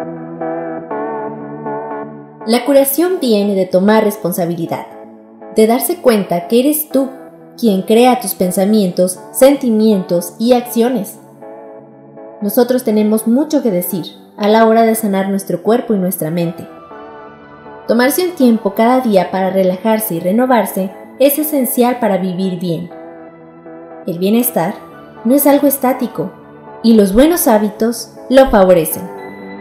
La curación viene de tomar responsabilidad, de darse cuenta que eres tú quien crea tus pensamientos, sentimientos y acciones. Nosotros tenemos mucho que decir a la hora de sanar nuestro cuerpo y nuestra mente. Tomarse un tiempo cada día para relajarse y renovarse es esencial para vivir bien. El bienestar no es algo estático y los buenos hábitos lo favorecen.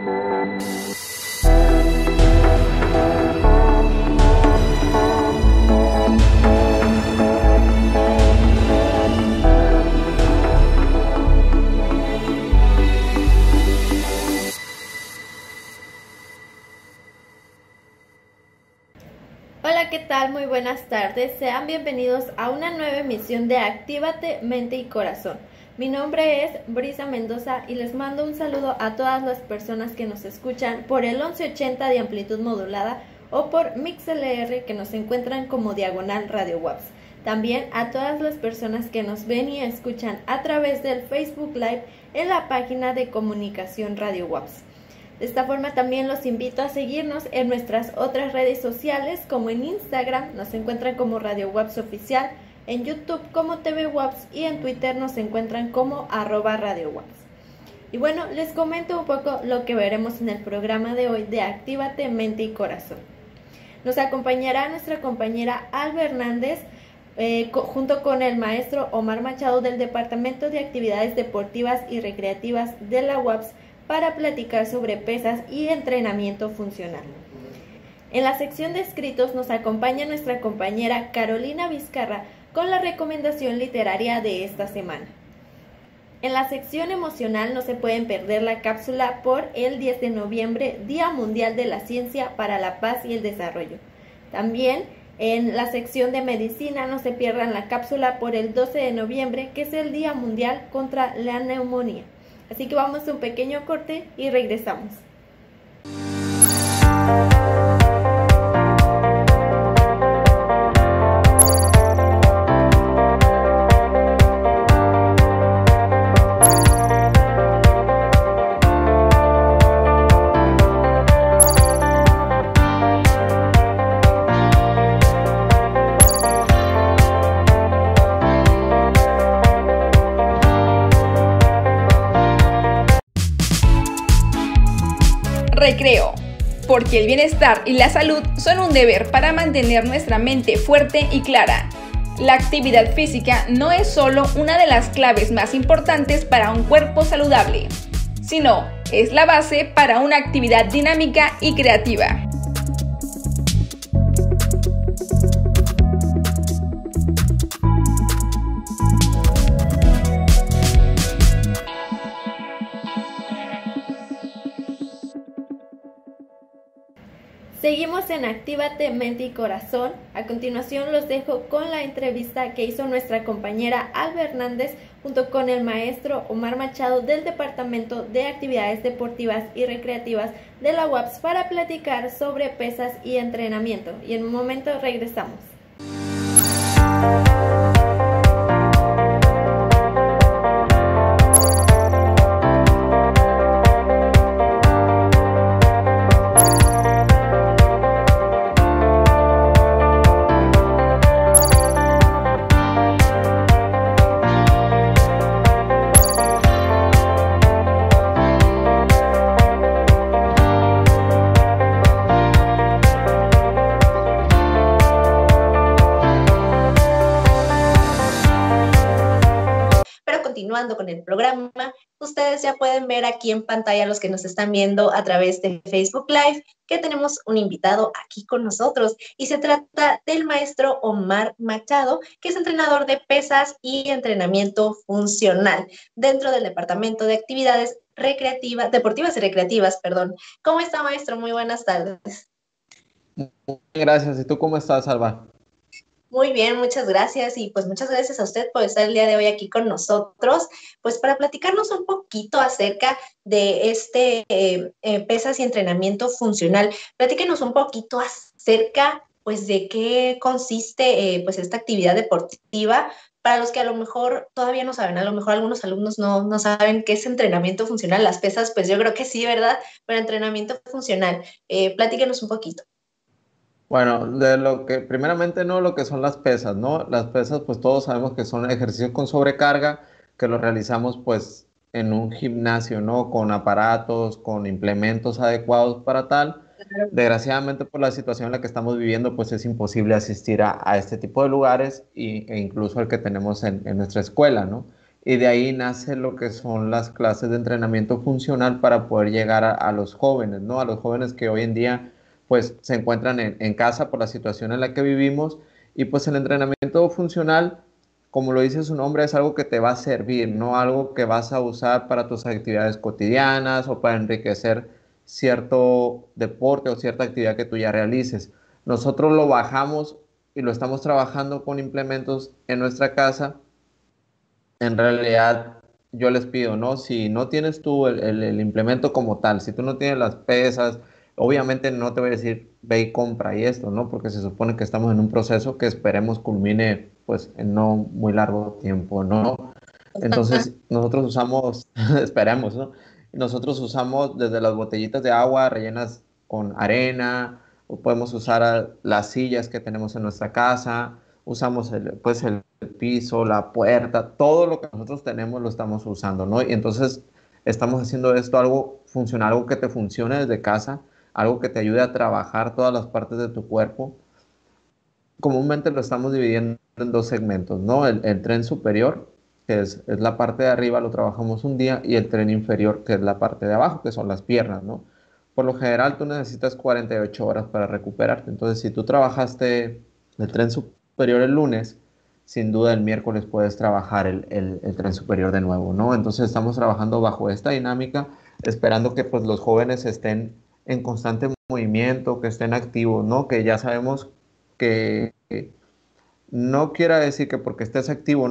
Hola, ¿qué tal? Muy buenas tardes. Sean bienvenidos a una nueva emisión de Actívate Mente y Corazón. Mi nombre es Brisa Mendoza y les mando un saludo a todas las personas que nos escuchan por el 1180 de amplitud modulada o por MixLR, que nos encuentran como Diagonal Radio Waps. También a todas las personas que nos ven y escuchan a través del Facebook Live en la página de comunicación Radio Waps. De esta forma también los invito a seguirnos en nuestras otras redes sociales, como en Instagram nos encuentran como Radio Waps Oficial, en YouTube como TV Waps y en Twitter nos encuentran como @Radio Waps. Y bueno, les comento un poco lo que veremos en el programa de hoy de Actívate Mente y Corazón. Nos acompañará nuestra compañera Alba Hernández junto con el maestro Omar Machado del Departamento de Actividades Deportivas y Recreativas de la UAPS para platicar sobre pesas y entrenamiento funcional. En la sección de escritos nos acompaña nuestra compañera Carolina Vizcarra con la recomendación literaria de esta semana. En la sección emocional no se pueden perder la cápsula por el 10 de noviembre, Día Mundial de la Ciencia para la Paz y el Desarrollo. También en la sección de medicina no se pierdan la cápsula por el 12 de noviembre, que es el Día Mundial contra la Neumonía. Así que vamos a un pequeño corte y regresamos. Recreo, porque el bienestar y la salud son un deber para mantener nuestra mente fuerte y clara. La actividad física no es solo una de las claves más importantes para un cuerpo saludable, sino es la base para una actividad dinámica y creativa. Seguimos en Actívate Mente y Corazón. A continuación los dejo con la entrevista que hizo nuestra compañera Alba Hernández junto con el maestro Omar Machado del Departamento de Actividades Deportivas y Recreativas de la UAPS para platicar sobre pesas y entrenamiento. Y en un momento regresamos. Con el programa, ustedes ya pueden ver aquí en pantalla, los que nos están viendo a través de Facebook Live, que tenemos un invitado aquí con nosotros y se trata del maestro Omar Machado, que es entrenador de pesas y entrenamiento funcional dentro del Departamento de Actividades Deportivas y Recreativas. ¿Cómo está, maestro? Muy buenas tardes. Muy bien, gracias. ¿Y tú cómo estás, Alba? Muy bien, muchas gracias y pues muchas gracias a usted por estar el día de hoy aquí con nosotros, pues para platicarnos un poquito acerca de pesas y entrenamiento funcional. Platíquenos un poquito acerca pues de qué consiste pues esta actividad deportiva para los que a lo mejor todavía no saben, a lo mejor algunos alumnos no saben qué es entrenamiento funcional. Las pesas, pues yo creo que sí, ¿verdad? Pero entrenamiento funcional, platíquenos un poquito. Bueno, de lo que, primeramente, no lo que son las pesas, ¿no? Las pesas, pues todos sabemos que son ejercicios con sobrecarga, que los realizamos pues en un gimnasio, ¿no? Con aparatos, con implementos adecuados para tal. Desgraciadamente, por la situación en la que estamos viviendo, pues es imposible asistir a este tipo de lugares e incluso al que tenemos en nuestra escuela, ¿no? Y de ahí nace lo que son las clases de entrenamiento funcional para poder llegar a los jóvenes, ¿no? A los jóvenes que hoy en día pues se encuentran en casa por la situación en la que vivimos y pues el entrenamiento funcional, como lo dice su nombre, es algo que te va a servir, no algo que vas a usar para tus actividades cotidianas o para enriquecer cierto deporte o cierta actividad que tú ya realices. Nosotros lo bajamos y lo estamos trabajando con implementos en nuestra casa. En realidad, yo les pido, ¿no? Si no tienes tú el implemento como tal, si tú no tienes las pesas, obviamente no te voy a decir, ve y compra y esto, ¿no? Porque se supone que estamos en un proceso que esperemos culmine, pues, en no muy largo tiempo, ¿no? Entonces, nosotros usamos, esperemos, ¿no? Nosotros usamos desde las botellitas de agua rellenas con arena, o podemos usar las sillas que tenemos en nuestra casa, usamos pues el piso, la puerta, todo lo que nosotros tenemos lo estamos usando, ¿no? Y entonces estamos haciendo esto algo funcional, algo que te funcione desde casa, algo que te ayude a trabajar todas las partes de tu cuerpo. Comúnmente lo estamos dividiendo en dos segmentos, ¿no? El tren superior, que es la parte de arriba, lo trabajamos un día, y el tren inferior, que es la parte de abajo, que son las piernas, ¿no? Por lo general, tú necesitas 48 horas para recuperarte. Entonces, si tú trabajaste el tren superior el lunes, sin duda el miércoles puedes trabajar el tren superior de nuevo, ¿no? Entonces, estamos trabajando bajo esta dinámica, esperando que pues, los jóvenes estén en constante movimiento, que estén activos, ¿no? Que ya sabemos que no quiera decir que porque estés activo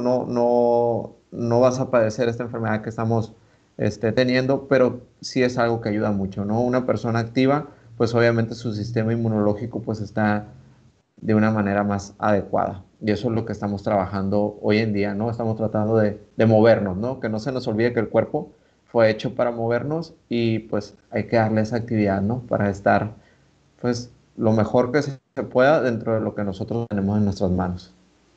no vas a padecer esta enfermedad que estamos teniendo, pero sí es algo que ayuda mucho, ¿no? Una persona activa, pues obviamente su sistema inmunológico pues está de una manera más adecuada. Y eso es lo que estamos trabajando hoy en día, ¿no? Estamos tratando de movernos, ¿no? Que no se nos olvide que el cuerpo fue hecho para movernos y pues hay que darle esa actividad, ¿no? Para estar pues lo mejor que se pueda dentro de lo que nosotros tenemos en nuestras manos.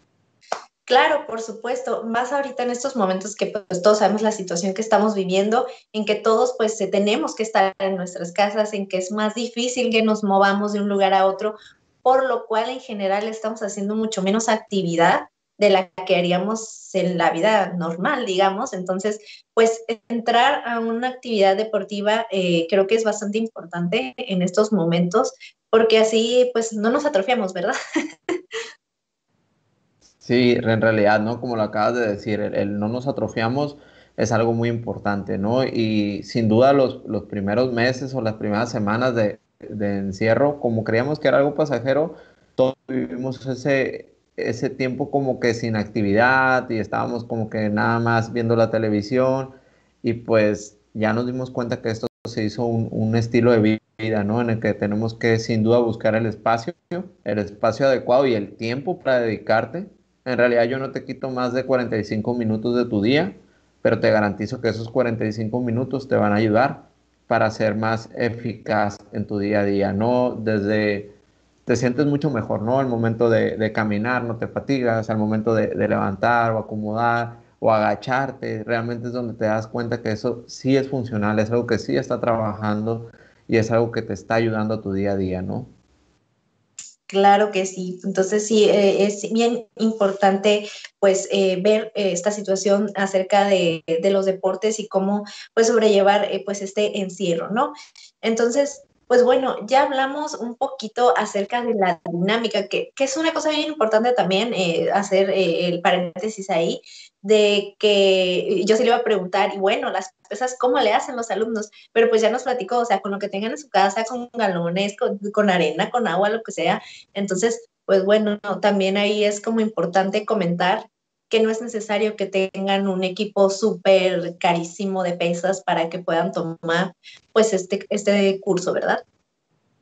Claro, por supuesto, más ahorita en estos momentos que pues todos sabemos la situación que estamos viviendo, en que todos pues tenemos que estar en nuestras casas, en que es más difícil que nos movamos de un lugar a otro, por lo cual en general estamos haciendo mucho menos actividad de la que haríamos en la vida normal, digamos. Entonces, pues entrar a una actividad deportiva creo que es bastante importante en estos momentos, porque así pues no nos atrofiamos, ¿verdad? Sí, en realidad, ¿no? Como lo acabas de decir, el no nos atrofiamos es algo muy importante, ¿no? Y sin duda los primeros meses o las primeras semanas de encierro, como creíamos que era algo pasajero, todos vivimos ese tiempo como que sin actividad y estábamos como que nada más viendo la televisión y pues ya nos dimos cuenta que esto se hizo un estilo de vida, ¿no? En el que tenemos que sin duda buscar el espacio adecuado y el tiempo para dedicarte. En realidad yo no te quito más de 45 minutos de tu día, pero te garantizo que esos 45 minutos te van a ayudar para ser más eficaz en tu día a día, ¿no? Desde te sientes mucho mejor, ¿no? Al momento de caminar, no te fatigas, al momento de levantar o acomodar o agacharte, realmente es donde te das cuenta que eso sí es funcional, es algo que sí está trabajando y es algo que te está ayudando a tu día a día, ¿no? Claro que sí. Entonces sí, es bien importante pues ver esta situación acerca de los deportes y cómo pues sobrellevar pues este encierro, ¿no? Entonces, pues bueno, ya hablamos un poquito acerca de la dinámica, que es una cosa bien importante también hacer el paréntesis ahí, de que yo sí le iba a preguntar, y bueno, las pesas, ¿cómo le hacen los alumnos? Pero pues ya nos platicó, o sea, con lo que tengan en su casa, con galones, con arena, con agua, lo que sea. Entonces, pues bueno, también ahí es como importante comentar que no es necesario que tengan un equipo súper carísimo de pesas para que puedan tomar pues este curso, ¿verdad?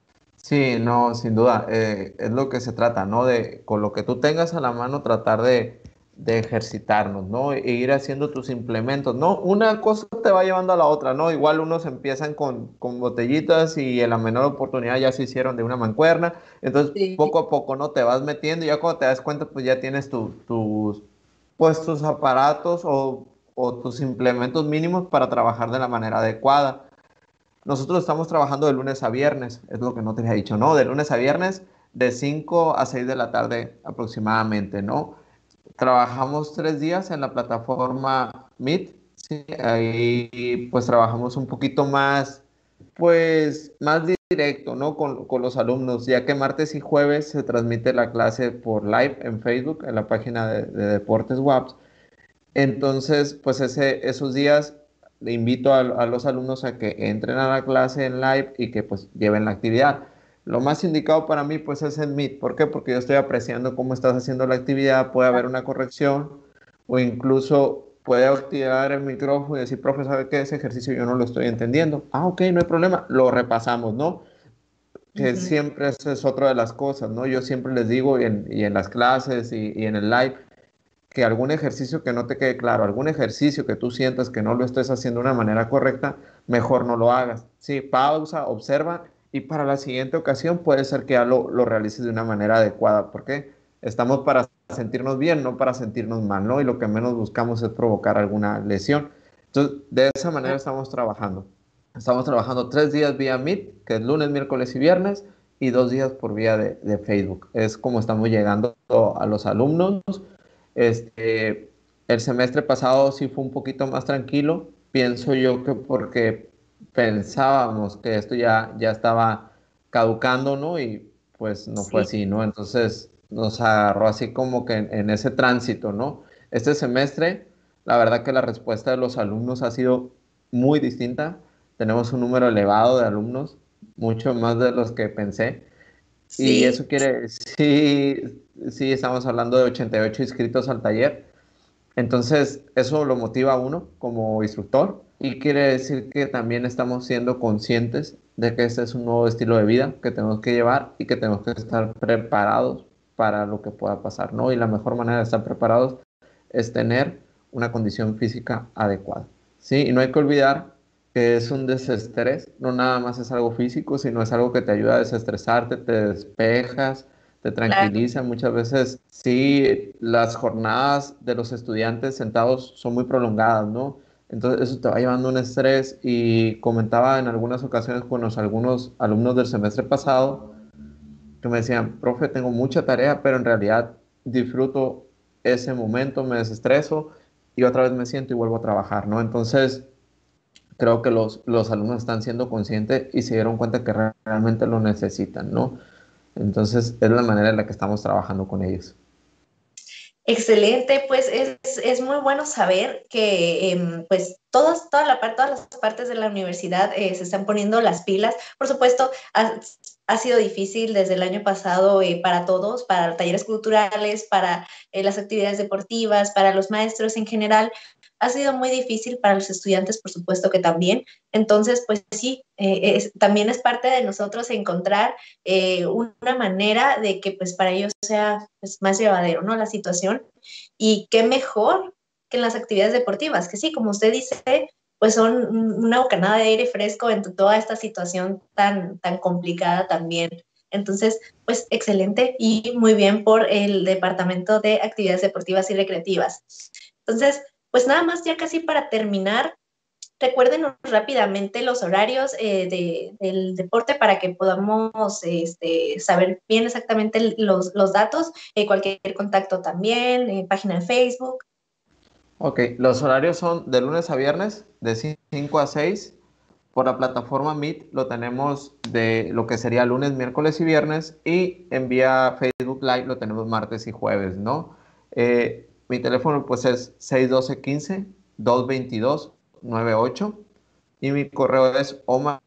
Sí, no, sin duda, es lo que se trata, ¿no? De, con lo que tú tengas a la mano, tratar de ejercitarnos, ¿no? E ir haciendo tus implementos, ¿no? Una cosa te va llevando a la otra, ¿no? Igual unos empiezan con botellitas y en la menor oportunidad ya se hicieron de una mancuerna, entonces Sí. poco a poco, ¿no? Te vas metiendo y ya cuando te das cuenta, pues ya tienes pues, tus aparatos o tus implementos mínimos para trabajar de la manera adecuada. Nosotros estamos trabajando de lunes a viernes, es lo que no te había dicho, ¿no? De lunes a viernes, de 5 a 6 de la tarde aproximadamente, ¿no? Trabajamos 3 días en la plataforma Meet, ¿sí? Ahí pues trabajamos un poquito más, pues más directo, ¿no? Con los alumnos, ya que martes y jueves se transmite la clase por live en Facebook, en la página de Deportes WAPS. Entonces, pues esos días le invito a los alumnos a que entren a la clase en live y que pues lleven la actividad. Lo más indicado para mí pues es el Meet. ¿Por qué? Porque yo estoy apreciando cómo estás haciendo la actividad, puede haber una corrección o incluso puede activar el micrófono y decir, profe, ¿sabe qué? Ese ejercicio yo no lo estoy entendiendo. Ah, ok, no hay problema, lo repasamos, ¿no? Que Ujú. siempre eso es otra de las cosas, ¿no? Yo siempre les digo y en las clases y en el live, que algún ejercicio que no te quede claro, algún ejercicio que tú sientas que no lo estés haciendo de una manera correcta, mejor no lo hagas. Sí, pausa, observa y para la siguiente ocasión puede ser que ya lo realices de una manera adecuada, porque estamos para sentirnos bien, no para sentirnos mal, ¿no? Y lo que menos buscamos es provocar alguna lesión. Entonces, de esa manera estamos trabajando. Estamos trabajando 3 días vía Meet, que es lunes, miércoles y viernes, y 2 días por vía de Facebook. Es como estamos llegando a los alumnos. Este, el semestre pasado sí fue un poquito más tranquilo, pienso yo que porque pensábamos que esto ya estaba caducando, ¿no? Y pues no fue Sí. así, ¿no? Entonces nos agarró así como que en ese tránsito, ¿no? Este semestre, la verdad que la respuesta de los alumnos ha sido muy distinta. Tenemos un número elevado de alumnos, mucho más de los que pensé. Y Sí. eso quiere, sí, sí, estamos hablando de 88 inscritos al taller. Entonces, eso lo motiva a uno como instructor y quiere decir que también estamos siendo conscientes de que este es un nuevo estilo de vida que tenemos que llevar y que tenemos que estar preparados para lo que pueda pasar, ¿no? Y la mejor manera de estar preparados es tener una condición física adecuada, ¿sí? Y no hay que olvidar que es un desestrés, no nada más es algo físico, sino es algo que te ayuda a desestresarte, te despejas, te Claro. tranquiliza. Muchas veces, sí, las jornadas de los estudiantes sentados son muy prolongadas, ¿no? Entonces eso te va llevando un estrés y comentaba en algunas ocasiones con algunos alumnos del semestre pasado que me decían, profe, tengo mucha tarea, pero en realidad disfruto ese momento, me desestreso y otra vez me siento y vuelvo a trabajar, ¿no? Entonces creo que los alumnos están siendo conscientes y se dieron cuenta que realmente lo necesitan, ¿no? Entonces es la manera en la que estamos trabajando con ellos. Excelente, pues es muy bueno saber que pues todas las partes de la universidad se están poniendo las pilas. Por supuesto, ha sido difícil desde el año pasado para todos, para talleres culturales, para las actividades deportivas, para los maestros en general. Ha sido muy difícil para los estudiantes, por supuesto que también. Entonces, pues sí, también es parte de nosotros encontrar una manera de que pues para ellos sea pues, más llevadero, ¿no? La situación. Y qué mejor que en las actividades deportivas, que sí, como usted dice, pues son una bocanada de aire fresco en toda esta situación tan complicada también. Entonces, pues excelente y muy bien por el Departamento de Actividades Deportivas y Recreativas. Entonces, pues nada más ya casi para terminar, recuérdenos rápidamente los horarios del deporte para que podamos saber bien exactamente los datos, cualquier contacto también, página de Facebook. Ok, los horarios son de lunes a viernes, de 5 a 6. Por la plataforma Meet lo tenemos de lo que sería lunes, miércoles y viernes. Y en vía Facebook Live lo tenemos martes y jueves, ¿no? Mi teléfono pues es 612-15-222-98. Y mi correo es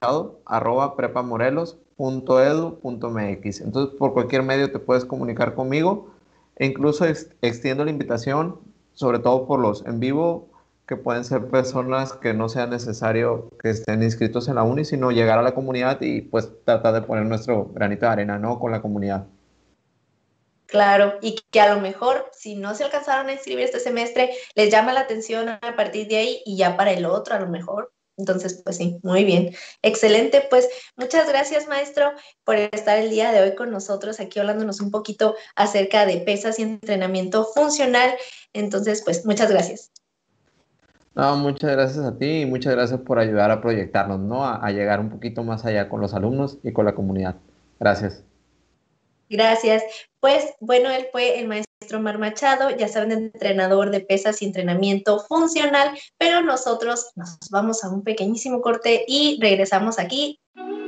omarado@prepamorelos.edu.mx. Entonces, por cualquier medio te puedes comunicar conmigo e incluso extiendo la invitación, sobre todo por los en vivo. que pueden ser personas que no sea necesario que estén inscritos en la uni, sino llegar a la comunidad y pues tratar de poner nuestro granito de arena, ¿no? Con la comunidad. Claro, y que a lo mejor si no se alcanzaron a inscribir este semestre, les llama la atención a partir de ahí y ya para el otro a lo mejor. Entonces, pues sí, muy bien. Excelente, pues muchas gracias, maestro, por estar el día de hoy con nosotros aquí hablándonos un poquito acerca de pesas y entrenamiento funcional. Entonces, pues muchas gracias. No, muchas gracias a ti y muchas gracias por ayudar a proyectarnos, ¿no? A llegar un poquito más allá con los alumnos y con la comunidad. Gracias. Gracias. Pues bueno, él fue el maestro Omar Machado, ya saben, entrenador de pesas y entrenamiento funcional, pero nosotros nos vamos a un pequeñísimo corte y regresamos aquí.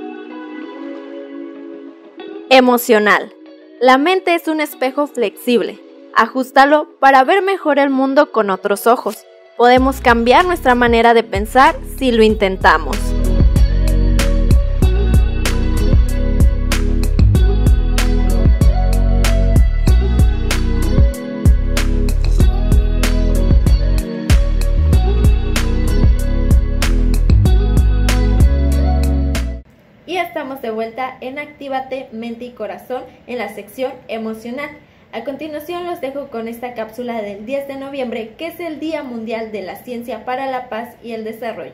Emocional. La mente es un espejo flexible. Ajústalo para ver mejor el mundo con otros ojos. Podemos cambiar nuestra manera de pensar si lo intentamos. Y estamos de vuelta en Actívate Mente y Corazón en la sección emocional. A continuación los dejo con esta cápsula del 10 de noviembre, que es el Día Mundial de la Ciencia para la Paz y el Desarrollo.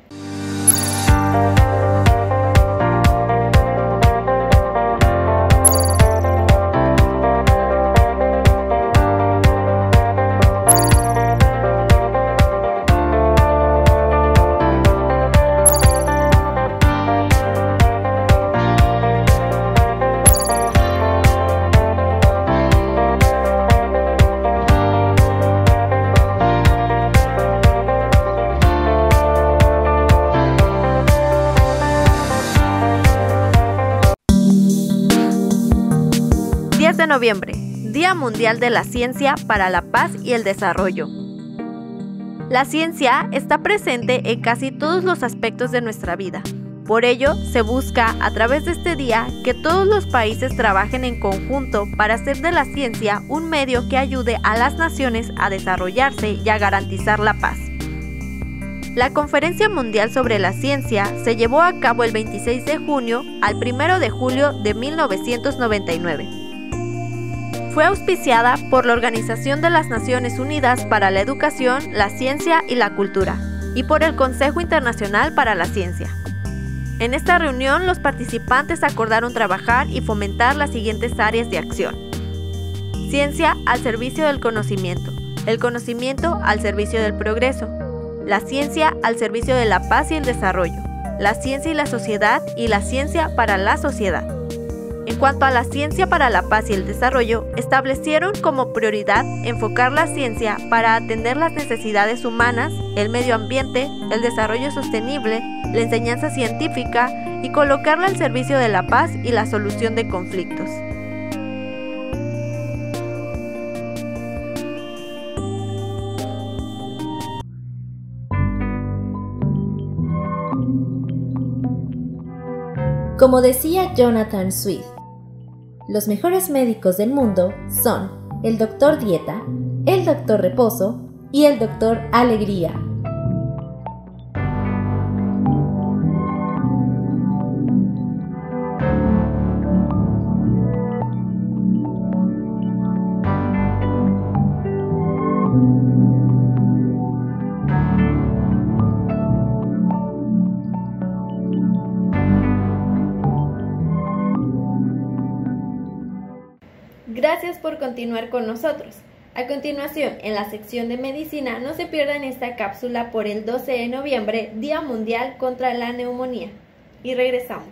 De noviembre, Día Mundial de la Ciencia para la Paz y el Desarrollo. La ciencia está presente en casi todos los aspectos de nuestra vida. Por ello, se busca a través de este día que todos los países trabajen en conjunto para hacer de la ciencia un medio que ayude a las naciones a desarrollarse y a garantizar la paz. La Conferencia Mundial sobre la Ciencia se llevó a cabo el 26 de junio al 1 de julio de 1999. Fue auspiciada por la Organización de las Naciones Unidas para la Educación, la Ciencia y la Cultura y por el Consejo Internacional para la Ciencia. En esta reunión, los participantes acordaron trabajar y fomentar las siguientes áreas de acción. Ciencia al servicio del conocimiento, el conocimiento al servicio del progreso, la ciencia al servicio de la paz y el desarrollo, la ciencia y la sociedad y la ciencia para la sociedad. En cuanto a la ciencia para la paz y el desarrollo, establecieron como prioridad enfocar la ciencia para atender las necesidades humanas, el medio ambiente, el desarrollo sostenible, la enseñanza científica y colocarla al servicio de la paz y la solución de conflictos. Como decía Jonathan Swift, los mejores médicos del mundo son el doctor Dieta, el doctor Reposo y el doctor Alegría. Gracias por continuar con nosotros. A continuación, en la sección de medicina, no se pierdan esta cápsula por el 12 de noviembre, Día Mundial contra la Neumonía. Y regresamos.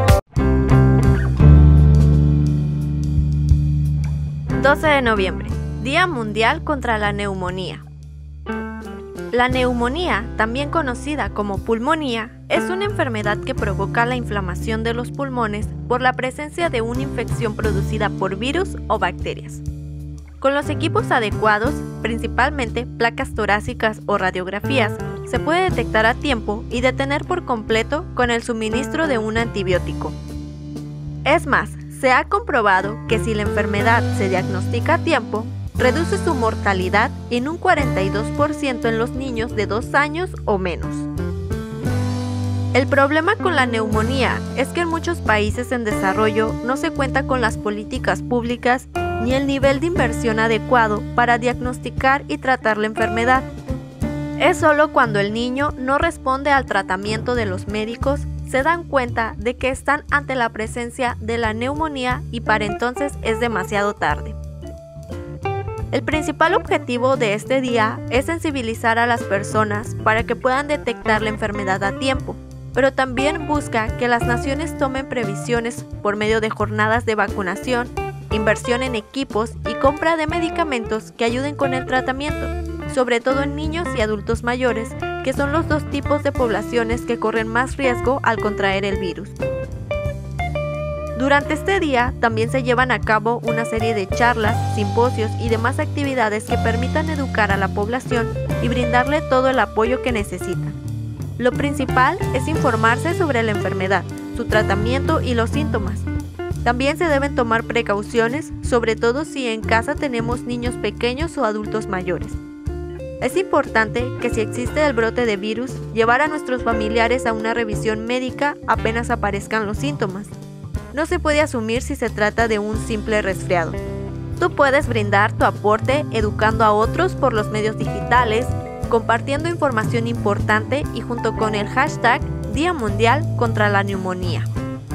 De noviembre, Día Mundial contra la Neumonía. La neumonía, también conocida como pulmonía, es una enfermedad que provoca la inflamación de los pulmones por la presencia de una infección producida por virus o bacterias. Con los equipos adecuados, principalmente placas torácicas o radiografías, se puede detectar a tiempo y detener por completo con el suministro de un antibiótico. Es más, se ha comprobado que si la enfermedad se diagnostica a tiempo, reduce su mortalidad en un 42% en los niños de 2 años o menos. El problema con la neumonía es que en muchos países en desarrollo no se cuenta con las políticas públicas ni el nivel de inversión adecuado para diagnosticar y tratar la enfermedad. Es solo cuando el niño no responde al tratamiento de los médicos se dan cuenta de que están ante la presencia de la neumonía y para entonces es demasiado tarde. El principal objetivo de este día es sensibilizar a las personas para que puedan detectar la enfermedad a tiempo, pero también busca que las naciones tomen previsiones por medio de jornadas de vacunación, inversión en equipos y compra de medicamentos que ayuden con el tratamiento, sobre todo en niños y adultos mayores, que son los dos tipos de poblaciones que corren más riesgo al contraer el virus. Durante este día también se llevan a cabo una serie de charlas, simposios y demás actividades que permitan educar a la población y brindarle todo el apoyo que necesita. Lo principal es informarse sobre la enfermedad, su tratamiento y los síntomas. También se deben tomar precauciones, sobre todo si en casa tenemos niños pequeños o adultos mayores. Es importante que si existe el brote de virus, llevar a nuestros familiares a una revisión médica apenas aparezcan los síntomas. No se puede asumir si se trata de un simple resfriado. Tú puedes brindar tu aporte educando a otros por los medios digitales, compartiendo información importante y junto con el hashtag Día Mundial contra la Neumonía.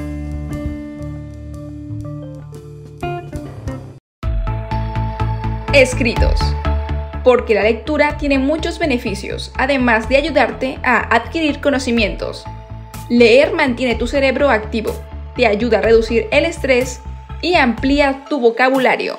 Escritos. Porque la lectura tiene muchos beneficios, además de ayudarte a adquirir conocimientos. Leer mantiene tu cerebro activo, te ayuda a reducir el estrés y amplía tu vocabulario.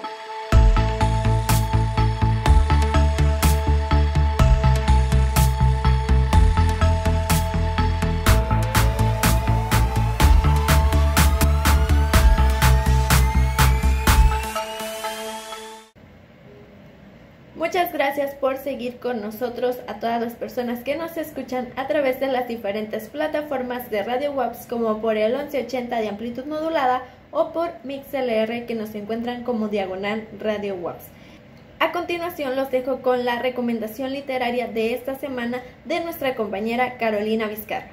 Muchas gracias por seguir con nosotros, a todas las personas que nos escuchan a través de las diferentes plataformas de Radio WAPS, como por el 1180 de amplitud modulada o por MixLR, que nos encuentran como diagonal Radio WAPS. A continuación los dejo con la recomendación literaria de esta semana de nuestra compañera Carolina Vizcarra.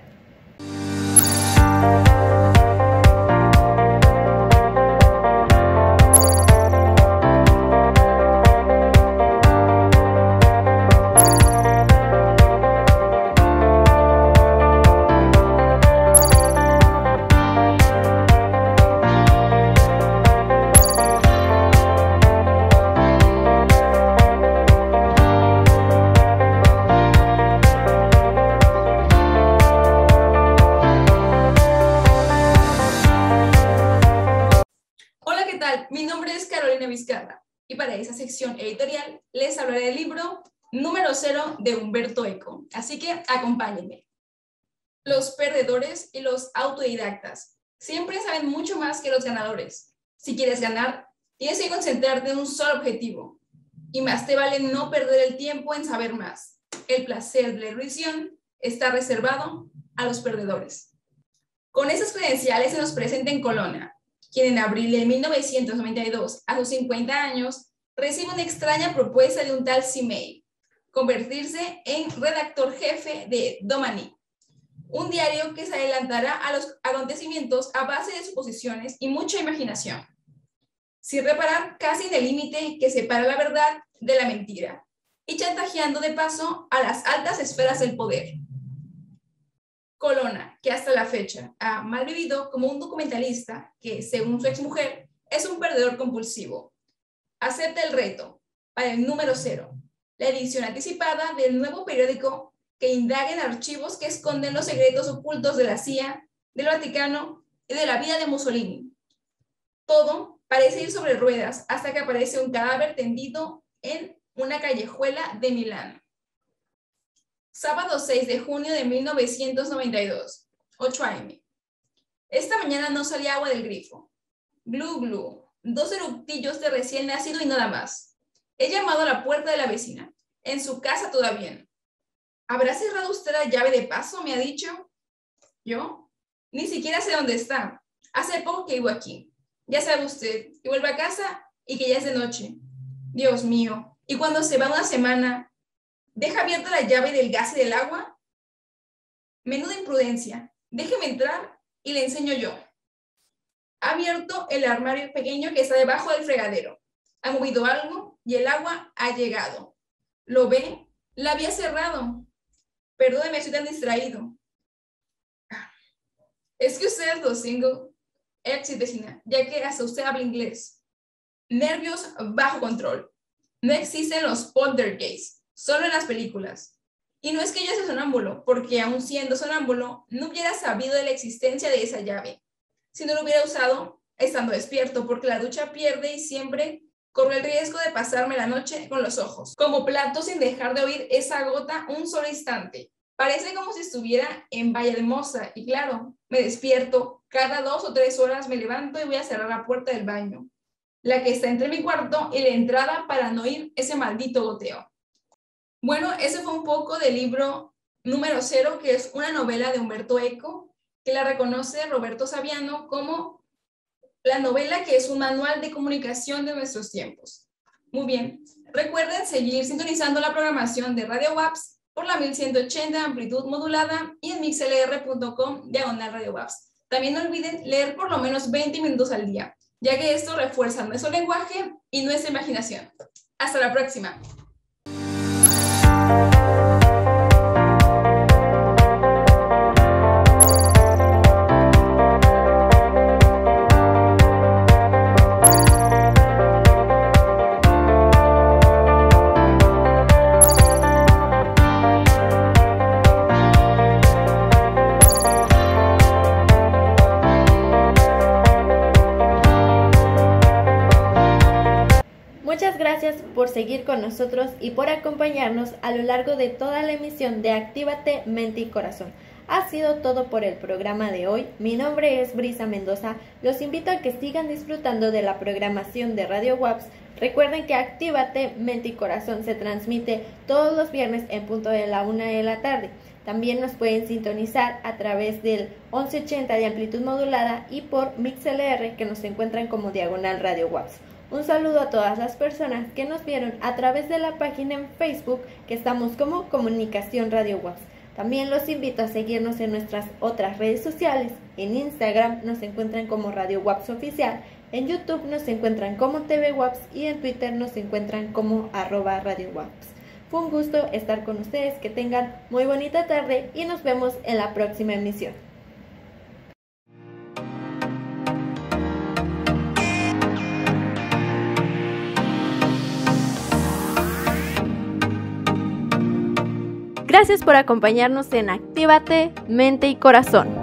Mi nombre es Carolina Vizcarra y para esa sección editorial les hablaré del libro Número 0 de Humberto Eco, así que acompáñenme. Los perdedores y los autodidactas siempre saben mucho más que los ganadores. Si quieres ganar, tienes que concentrarte en un solo objetivo y más te vale no perder el tiempo en saber más. El placer de la erudición está reservado a los perdedores. Con esas credenciales se nos presenta en Colonna, quien en abril de 1992, a sus 50 años, recibe una extraña propuesta de un tal Simei, convertirse en redactor jefe de Domani, un diario que se adelantará a los acontecimientos a base de suposiciones y mucha imaginación, sin reparar casi en el límite que separa la verdad de la mentira, y chantajeando de paso a las altas esferas del poder. Colonna, que hasta la fecha ha malvivido como un documentalista que, según su exmujer, es un perdedor compulsivo, acepta el reto para el número 0, la edición anticipada del nuevo periódico que indaga en archivos que esconden los secretos ocultos de la CIA, del Vaticano y de la vida de Mussolini. Todo parece ir sobre ruedas hasta que aparece un cadáver tendido en una callejuela de Milán. Sábado 6 de junio de 1992, 8 a.m. Esta mañana no salía agua del grifo. Glu, glu. 2 eructillos de recién nacido y nada más. He llamado a la puerta de la vecina. En su casa todavía. ¿Habrá cerrado usted la llave de paso? Me ha dicho. ¿Yo? Ni siquiera sé dónde está. Hace poco que vivo aquí. Ya sabe usted, que vuelve a casa y que ya es de noche. Dios mío. ¿Y cuando se va una semana, deja abierta la llave del gas y del agua? Menuda imprudencia. Déjeme entrar y le enseño yo. Ha abierto el armario pequeño que está debajo del fregadero. Ha movido algo y el agua ha llegado. ¿Lo ve? La había cerrado. Perdóneme, estoy tan distraído. Es que usted es los single exit vecina, ya que hasta usted habla inglés. Nervios bajo control. No existen los poltergeists, solo en las películas. Y no es que yo sea sonámbulo, porque aun siendo sonámbulo, no hubiera sabido de la existencia de esa llave. Si no lo hubiera usado, estando despierto, porque la ducha pierde y siempre corro el riesgo de pasarme la noche con los ojos, como plato sin dejar de oír esa gota un solo instante. Parece como si estuviera en Villahermosa y claro, me despierto, cada 2 o 3 horas me levanto y voy a cerrar la puerta del baño, la que está entre mi cuarto y la entrada para no oír ese maldito goteo. Bueno, ese fue un poco del libro número 0, que es una novela de Umberto Eco, que la reconoce Roberto Saviano como la novela que es un manual de comunicación de nuestros tiempos. Muy bien, recuerden seguir sintonizando la programación de Radio WAPS por la 1180 amplitud modulada y en mixlr.com/Radio WAPS. También no olviden leer por lo menos 20 minutos al día, ya que esto refuerza nuestro lenguaje y nuestra imaginación. Hasta la próxima. Muchas gracias por seguir con nosotros y por acompañarnos a lo largo de toda la emisión de Actívate Mente y Corazón. Ha sido todo por el programa de hoy. Mi nombre es Brisa Mendoza. Los invito a que sigan disfrutando de la programación de Radio WAPS. Recuerden que Actívate Mente y Corazón se transmite todos los viernes en punto de la 1 de la tarde. También nos pueden sintonizar a través del 1180 de amplitud modulada y por MixLR, que nos encuentran como diagonal Radio WAPS. Un saludo a todas las personas que nos vieron a través de la página en Facebook, que estamos como Comunicación Radio WAPS. También los invito a seguirnos en nuestras otras redes sociales. En Instagram nos encuentran como Radio WAPS Oficial, en YouTube nos encuentran como TV WAPS y en Twitter nos encuentran como @Radio WAPS. Fue un gusto estar con ustedes, que tengan muy bonita tarde y nos vemos en la próxima emisión. Gracias por acompañarnos en Actívate Mente y Corazón.